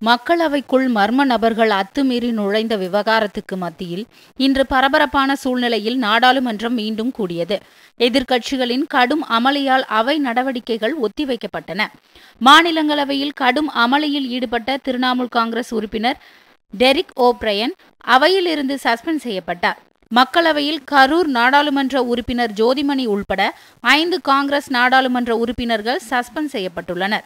மக்களவைக்குள் மர்ம நபர்கள் அத்துமீறி நுழைந்த விவகாரத்துக்கு மத்தியில் இன்று பரபரப்பான சூழ்நிலையில் நாடாளுமன்றம் மீண்டும் கூடியது. எதிர்க்கட்சிகளின் கடும் அமளியால் அவை நடவடிக்கைகள் ஒத்திவைக்கப்பட்டன. மாநிலங்களவையில் கடும் அமளியில் ஈடுபட்ட திரிணாமுல் காங்கிரஸ் உறுப்பினர் டெரிக் ஓப்ரையன் அவையிலிருந்து சஸ்பெண்ட் செய்யப்பட்டார். மக்களவையில் கரூர் நாடாளுமன்ற உறுப்பினர் ஜோதிமணி உள்பட 5 காங்கிரஸ் நாடாளுமன்ற உறுப்பினர்கள் சஸ்பெண்ட் செய்யப்பட்டுள்ளனர்.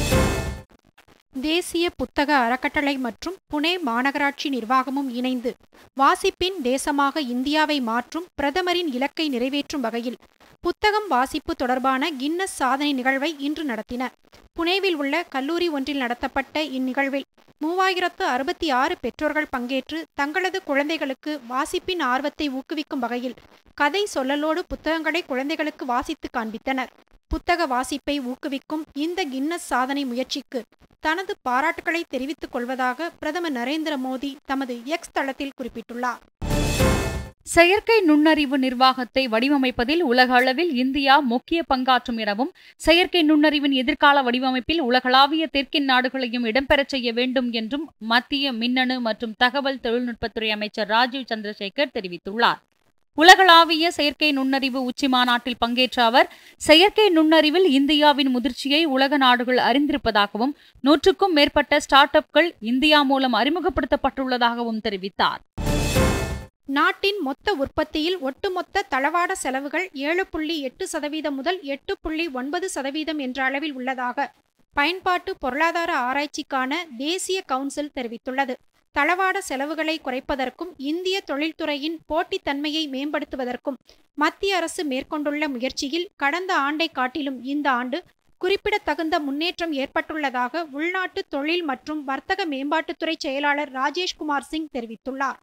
தேசிய புத்தக அறக்கட்டளை மற்றும் புனே மாநகராட்சி நிர்வாகமும் இணைந்து வாசிப்பின் தேசமாக இந்தியாவை மாற்றும் பிரதமரின் இலக்கை நிறைவேற்றும் வகையில் புத்தகம் வாசிப்பு தொடர்பான கின்னஸ் சாதனை நிகழ்வை இன்று நடத்தின. புனேவில் உள்ள கல்லூரி ஒன்றில் நடத்தப்பட்ட இந்நிகழ்வில் 3066 பெற்றோர்கள் பங்கேற்று தங்களது குழந்தைகளுக்கு வாசிப்பின் ஆர்வத்தை ஊக்குவிக்கும் வகையில் கதை சொல்லலோடு புத்தகங்களை குழந்தைகளுக்கு வாசித்து காண்பித்தனர். புத்தக வாசிப்பை ஊக்குவிக்கும் இந்த கின்னஸ் சாதனை முயற்சிக்கு தனது பாராட்டுக்களை தெரிவித்துக் கொள்வதாக பிரதமர் நரேந்திர மோடி தமது எக்ஸ் தளத்தில் குறிப்பிட்டுள்ளார். செயற்கை நுண்ணறிவு நிர்வாகத்தை வடிவமைப்பதில் உலக அளவில் இந்தியா முக்கிய பங்காற்றும் எனவும், செயற்கை நுண்ணறிவின் எதிர்கால வடிவமைப்பில் உலகளாவிய தெற்கின் நாடுகளையும் இடம்பெறச் செய்ய வேண்டும் என்றும் மத்திய மின்னணு மற்றும் தகவல் தொழில்நுட்பத்துறை அமைச்சர் ராஜீவ் சந்திரசேகர் தெரிவித்துள்ளார். உலகளாவிய செயற்கை நுண்ணறிவு உச்சி மாநாட்டில் பங்கேற்ற அவர், செயற்கை நுண்ணறிவில் இந்தியாவின் முதிர்ச்சியை உலக நாடுகள் அறிந்திருப்பதாகவும், 100க்கும் மேற்பட்ட ஸ்டார்ட் அப்கள் இந்தியா மூலம் அறிமுகப்படுத்தப்பட்டுள்ளதாகவும் தெரிவித்தார். நாட்டின் மொத்த உற்பத்தியில் ஒட்டுமொத்த தளவாட செலவுகள் 7.8% முதல் 8.9% என்ற அளவில் உள்ளதாக பயன்பாட்டு பொருளாதார ஆராய்ச்சிக்கான தேசிய கவுன்சில் தெரிவித்துள்ளது. தளவாட செலவுகளை குறைப்பதற்கும் இந்திய தொழில்துறையின் போட்டித்தன்மையை மேம்படுத்துவதற்கும் மத்திய அரசு மேற்கொண்டுள்ள முயற்சியில் கடந்த ஆண்டை காட்டிலும் இந்த ஆண்டு குறிப்பிடத்தகுந்த முன்னேற்றம் ஏற்பட்டுள்ளதாக உள்நாட்டு தொழில் மற்றும் வர்த்தக மேம்பாட்டுத்துறை செயலாளர் ராஜேஷ்குமார் சிங் தெரிவித்துள்ளார்.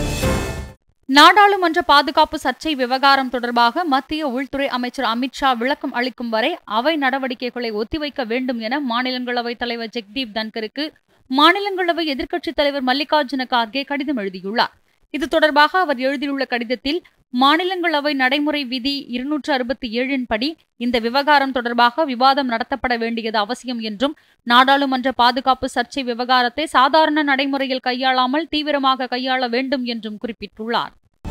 நாடாளுமன்ற பாதுகாப்பு சர்ச்சை விவகாரம் தொடர்பாக மத்திய உள்துறை அமைச்சர் அமித்ஷா விளக்கம் அளிக்கும் வரை அவை நடவடிக்கைகளை ஒத்திவைக்க வேண்டும் என மாநிலங்களவைத் தலைவர் ஜெக்தீப் தன்கருக்கு மாநிலங்களவை எதிர்க்கட்சித் தலைவர் மல்லிகார்ஜுன கார்கே கடிதம் எழுதியுள்ளார். இது தொடர்பாக அவர் எழுதியுள்ள கடிதத்தில், மாநிலங்களவை நடைமுறை விதி 267 படி இந்த விவகாரம் தொடர்பாக விவாதம் நடத்தப்பட வேண்டியது அவசியம் என்றும், நாடாளுமன்ற பாதுகாப்பு சர்ச்சை விவகாரத்தை சாதாரண நடைமுறையில் கையாளாமல் தீவிரமாக கையாள வேண்டும் என்றும் குறிப்பிட்டுள்ளார்.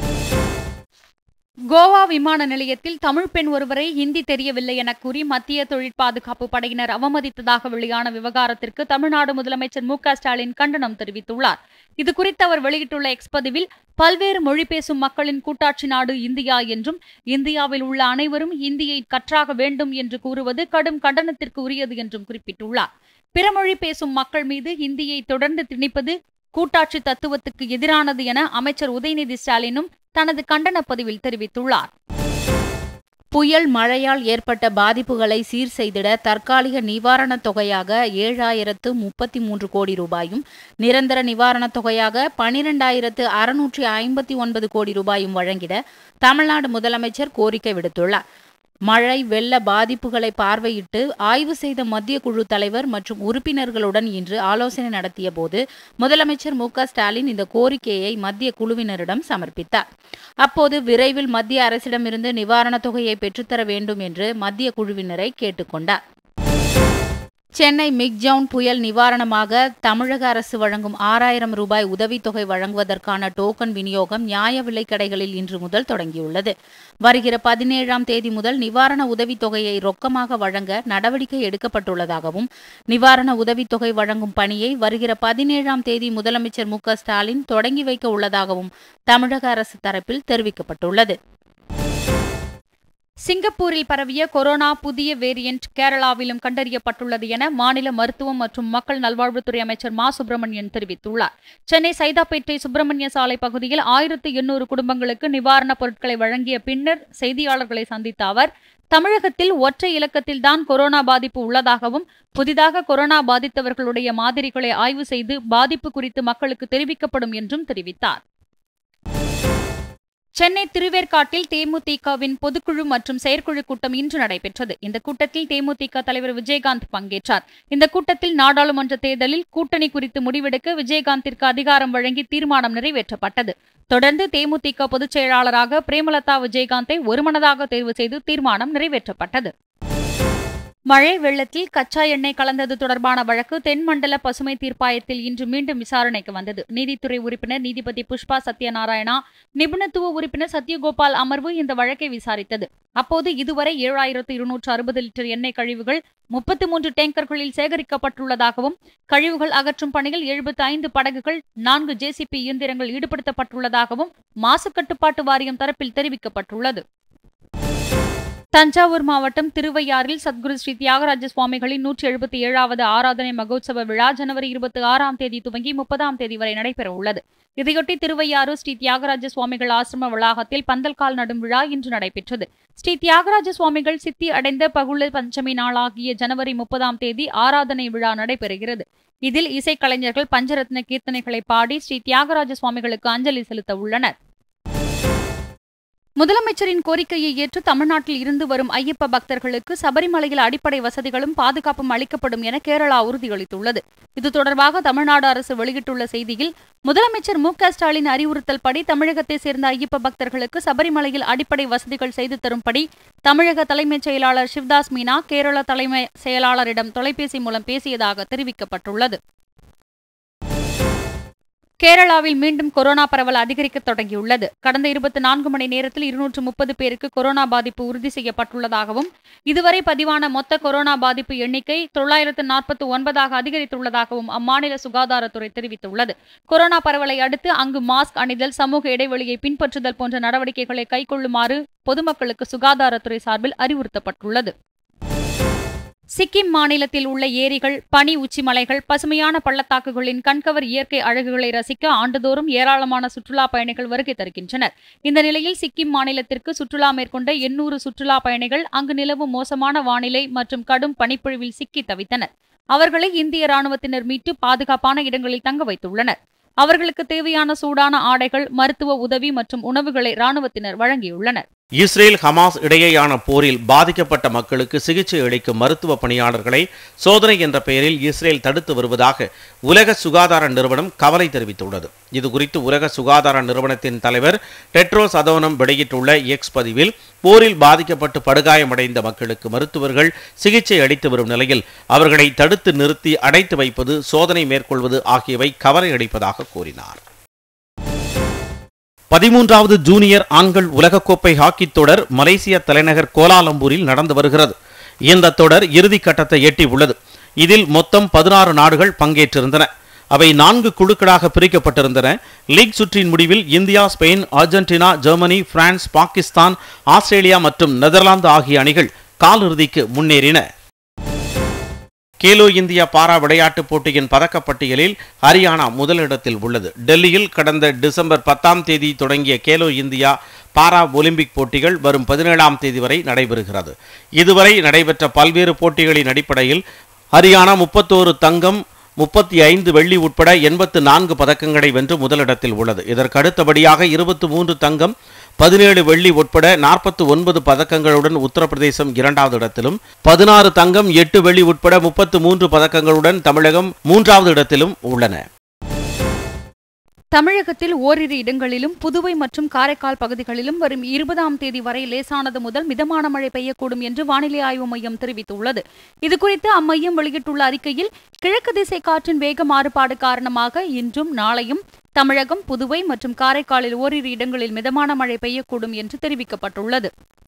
கோவா விமான நிலையத்தில் தமிழ் பெண் ஒருவரை ஹிந்தி தெரியவில்லை என கூறி மத்திய தொழில் பாதுகாப்பு படையினர் அவமதித்ததாக வெளியான விவகாரத்திற்கு தமிழ்நாடு முதலமைச்சர் மு.க.ஸ்டாலின் கண்டனம் தெரிவித்துள்ளார். இதுகுறித்து அவர் வெளியிட்டுள்ள எக்ஸ் பதிவில், பல்வேறு மொழி பேசும் மக்களின் கூட்டாட்சி நாடு இந்தியா என்றும், இந்தியாவில் உள்ள அனைவரும் ஹிந்தியை கற்றாக வேண்டும் என்று கூறுவது கடும் கண்டனத்திற்கு உரியது என்றும் குறிப்பிட்டுள்ளார். பிற மொழி பேசும் மக்கள் மீது ஹிந்தியை தொடர்ந்து திணிப்பது கூட்டாட்சி தத்துவத்துக்கு எதிரானது என அமைச்சர் உதயநிதி ஸ்டாலினும் தனது கண்டன பதிவில் தெரிவித்துள்ளார். புயல் மழையால் ஏற்பட்ட பாதிப்புகளை சீர் செய்திட தற்காலிக நிவாரணத் தொகையாக 7033 கோடி ரூபாயும், நிரந்தர நிவாரணத் தொகையாக 12659 கோடி ரூபாயும் வழங்கிட தமிழ்நாடு முதலமைச்சர் கோரிக்கை விடுத்துள்ளார். மழை வெள்ள பாதிப்புகளை பார்வையிட்டு ஆய்வு செய்த மத்திய குழு தலைவர் மற்றும் உறுப்பினர்களுடன் இன்று ஆலோசனை நடத்திய போது முதலமைச்சர் மு.க.ஸ்டாலின் இந்த கோரிக்கையை மத்திய குழுவினரிடம் சமர்ப்பித்தார். அப்போது விரைவில் மத்திய அரசிடமிருந்து நிவாரணத் தொகையை பெற்றுத்தர வேண்டும் என்று மத்திய குழுவினரை கேட்டுக்கொண்டார். சென்னை மிக்ஜவுன் புயல் நிவாரணமாக தமிழக அரசு வழங்கும் 6000 ரூபாய் உதவித்தொகை வழங்குவதற்கான டோக்கன் விநியோகம் நியாய விலைக் கடைகளில் இன்று முதல் தொடங்கியுள்ளது. வருகிற 17ஆம் தேதி முதல் நிவாரண உதவித்தொகையை ரொக்கமாக வழங்க நடவடிக்கை எடுக்கப்பட்டுள்ளதாகவும், நிவாரண உதவித்தொகை வழங்கும் பணியை வருகிற 17ஆம் தேதி முதலமைச்சர் மு.க.ஸ்டாலின் தொடங்கி வைக்க உள்ளதாகவும் தமிழக அரசு தரப்பில் தெரிவிக்கப்பட்டுள்ளது. சிங்கப்பூரில் பரவிய கொரோனா புதிய வேரியன்ட் கேரளாவிலும் கண்டறியப்பட்டுள்ளது என மாநில மருத்துவம் மற்றும் மக்கள் நல்வாழ்வுத்துறை அமைச்சர் மா. சுப்பிரமணியன் தெரிவித்துள்ளார். சென்னை சைதாப்பேட்டை சுப்பிரமணிய சாலை பகுதியில் 1800 குடும்பங்களுக்கு நிவாரணப் பொருட்களை வழங்கிய பின்னர் செய்தியாளர்களை சந்தித்த அவர், தமிழகத்தில் ஒற்றை இலக்கத்தில்தான் கொரோனா பாதிப்பு உள்ளதாகவும், புதிதாக கொரோனா பாதித்தவர்களுடைய மாதிரிகளை ஆய்வு செய்து பாதிப்பு குறித்து மக்களுக்கு தெரிவிக்கப்படும் என்றும் தெரிவித்தார். சென்னை திருவேற்காட்டில் தேமுதிகவின் பொதுக்குழு மற்றும் செயற்குழு கூட்டம் இன்று நடைபெற்றது. இந்த கூட்டத்தில் தேமுதிக தலைவர் விஜயகாந்த் பங்கேற்றார். இந்த கூட்டத்தில் நாடாளுமன்ற தேர்தலில் கூட்டணி குறித்து முடிவெடுக்க விஜயகாந்திற்கு அதிகாரம் வழங்கி தீர்மானம் நிறைவேற்றப்பட்டது. தொடர்ந்து தேமுதிக பொதுச் செயலாளராக பிரேமலதா விஜயகாந்தை ஒருமனதாக தேர்வு செய்து தீர்மானம் நிறைவேற்றப்பட்டது. மழை வெள்ளத்தில் கச்சா எண்ணெய் கலந்தது தொடர்பான வழக்கு தென்மண்டல பசுமை தீர்ப்பாயத்தில் இன்று மீண்டும் விசாரணைக்கு வந்தது. நீதித்துறை உறுப்பினர் நீதிபதி புஷ்பா சத்யநாராயணா, நிபுணத்துவ உறுப்பினர் சத்யகோபால் அமர்வு இந்த வழக்கை விசாரித்தது. அப்போது இதுவரை 7260 லிட்டர் எண்ணெய் கழிவுகள் 33 டேங்கர்களில் சேகரிக்கப்பட்டுள்ளதாகவும், கழிவுகள் அகற்றும் பணியில் 75 படகுகள், 4 ஜேசிபி இயந்திரங்கள் ஈடுபடுத்தப்பட்டுள்ளதாகவும் மாசு கட்டுப்பாட்டு வாரியம் தரப்பில் தெரிவிக்கப்பட்டுள்ளது. தஞ்சாவூர் மாவட்டம் திருவையாறில் சத்குரு ஸ்ரீ தியாகராஜ சுவாமிகளின் 177வது ஆராதனை மகோத்சவ விழா ஜனவரி 26ஆம் தேதி துவங்கி 30ஆம் தேதி வரை நடைபெற உள்ளது. இதையொட்டி திருவையாறு ஸ்ரீ தியாகராஜ சுவாமிகள் ஆசிரம வளாகத்தில் பந்தல்கால் நடும் விழா இன்று நடைபெற்றது. ஸ்ரீ தியாகராஜ சுவாமிகள் சித்தி அடைந்த பகுள பஞ்சமி நாளாகிய ஜனவரி 30ஆம் தேதி ஆராதனை விழா நடைபெறுகிறது. இதில் இசைக்கலைஞர்கள் பஞ்சரத்ன கீர்த்தனைகளை பாடி ஸ்ரீ தியாகராஜ சுவாமிகளுக்கு அஞ்சலி செலுத்த உள்ளனர். முதலமைச்சரின் கோரிக்கையை ஏற்று தமிழ்நாட்டில் இருந்து வரும் ஐயப்ப பக்தர்களுக்கு சபரிமலையில் அடிப்படை வசதிகளும் பாதுகாப்பும் அளிக்கப்படும் என கேரளா உறுதியளித்துள்ளது. இது தொடர்பாக தமிழ்நாடு அரசு வெளியிட்டுள்ள செய்தியில், முதலமைச்சர் மு.க.ஸ்டாலின் அறிவுறுத்தல்படி தமிழகத்தை சேர்ந்த ஐயப்ப பக்தர்களுக்கு சபரிமலையில் அடிப்படை வசதிகள் செய்து தரும்படி தமிழக தலைமைச் செயலாளர் சிவ்தாஸ் மீனா கேரள தலைமை செயலாளரிடம் தொலைபேசி மூலம் பேசியதாக தெரிவிக்கப்பட்டுள்ளது. கேரளாவில் மீண்டும் கொரோனா பரவல் அதிகரிக்க தொடங்கியுள்ளது. கடந்த 24 மணி நேரத்தில் 230 பேருக்கு கொரோனா பாதிப்பு உறுதி செய்யப்பட்டுள்ளதாகவும், இதுவரை பதிவான மொத்த கொரோனா பாதிப்பு எண்ணிக்கை 949ஆக அதிகரித்துள்ளதாகவும் அம்மாநில சுகாதாரத்துறை தெரிவித்துள்ளது. கொரோனா பரவலை அடுத்து அங்கு மாஸ்க் அணிதல், சமூக இடைவெளியை பின்பற்றுதல் போன்ற நடவடிக்கைகளை கைக்கொள்ளுமாறு பொதுமக்களுக்கு சுகாதாரத்துறை சார்பில் அறிவுறுத்தப்பட்டுள்ளது. சிக்கிம் மாநிலத்தில் உள்ள ஏரிகள், பனி உச்சிமலைகள், பசுமையான பள்ளத்தாக்குகளின் கண்கவர் இயற்கை அழகுகளை ரசிக்க ஆண்டுதோறும் ஏராளமான சுற்றுலா பயணிகள் வருகை தருகின்றனர். இந்த நிலையில் சிக்கிம் மாநிலத்திற்கு சுற்றுலா மேற்கொண்ட 800 சுற்றுலா பயணிகள் அங்கு நிலவும் மோசமான வானிலை மற்றும் கடும் பனிப்பொழிவில் சிக்கி தவித்தனர். அவர்களை இந்திய ராணுவத்தினர் மீட்டு பாதுகாப்பான இடங்களில் தங்க வைத்துள்ளனர். அவர்களுக்கு தேவையான சூடான ஆடைகள், மருத்துவ உதவி மற்றும் உணவுகளை ராணுவத்தினர் வழங்கியுள்ளனர். இஸ்ரேல் ஹமாஸ் இடையேயான போரில் பாதிக்கப்பட்ட மக்களுக்கு சிகிச்சை அளிக்கும் மருத்துவ பணியாளர்களை சோதனை என்ற பெயரில் இஸ்ரேல் தடுத்து வருவதாக உலக சுகாதார நிறுவனம் கவலை தெரிவித்துள்ளது. இதுகுறித்து உலக சுகாதார நிறுவனத்தின் தலைவர் டெட்ரோஸ் அதோனம் வெளியிட்டுள்ள எக்ஸ் பதிவில், போரில் பாதிக்கப்பட்டு படுகாயமடைந்த மக்களுக்கு மருத்துவர்கள் சிகிச்சை அளித்து வரும் நிலையில் அவர்களை தடுத்து நிறுத்தி அடைத்து வைப்பது, சோதனை மேற்கொள்வது ஆகியவை கவலை அளிப்பதாக கூறினார். 13வது ஜூனியர் ஆண்கள் உலகக்கோப்பை ஹாக்கி தொடர் மலேசிய தலைநகர் கோலாலம்பூரில் நடந்து வருகிறது. இந்த தொடர் இறுதிக்கட்டத்தை எட்டியுள்ளது. இதில் மொத்தம் 16 நாடுகள் பங்கேற்றிருந்தன. அவை 4 குழுக்களாக பிரிக்கப்பட்டிருந்தன. லீக் சுற்றின் முடிவில் India, Spain, Argentina, Germany, France, Pakistan, Australia மற்றும் நெதர்லாந்து ஆகிய அணிகள் காலிறுதிக்கு முன்னேறின. கேலோ இந்தியா பாரா விளையாட்டுப் போட்டியின் பதக்கப்பட்டியலில் ஹரியானா முதலிடத்தில் உள்ளது. டெல்லியில் கடந்த டிசம்பர் 10ஆம் தேதி தொடங்கிய கேலோ இந்தியா பாரா ஒலிம்பிக் போட்டிகள் வரும் 17ஆம் தேதி வரை நடைபெறுகிறது. இதுவரை நடைபெற்ற பல்வேறு போட்டிகளின் அடிப்படையில் ஹரியானா 31 தங்கம், 35 வெள்ளி உட்பட 84 பதக்கங்களை வென்று முதலிடத்தில் உள்ளது. இதற்கு அடுத்தபடியாக 23 தங்கம், 17 வெள்ளி உட்பட 49 பதக்கங்களுடன் உத்தரப்பிரதேசம் 2வது இடத்திலும், 16 தங்கம், 8 வெள்ளி உட்பட 33 பதக்கங்களுடன் தமிழகம் 3வது இடத்திலும் உள்ளன. தமிழகத்தில் ஓரிரு இடங்களிலும் புதுவை மற்றும் காரைக்கால் பகுதிகளிலும் வரும் 20ஆம் தேதி வரை லேசானது முதல் மிதமான மழை பெய்யக்கூடும் என்று வானிலை ஆய்வு மையம் தெரிவித்துள்ளது. இதுகுறித்து அம்மையம் வெளியிட்டுள்ள அறிக்கையில், கிழக்கு திசை காற்றின் வேக மாறுபாடு காரணமாக இன்றும் நாளையும் தமிழகம், புதுவை மற்றும் காரைக்காலில் ஓரிரு இடங்களில் மிதமான மழை பெய்யக்கூடும் என்று தெரிவிக்கப்பட்டுள்ளது.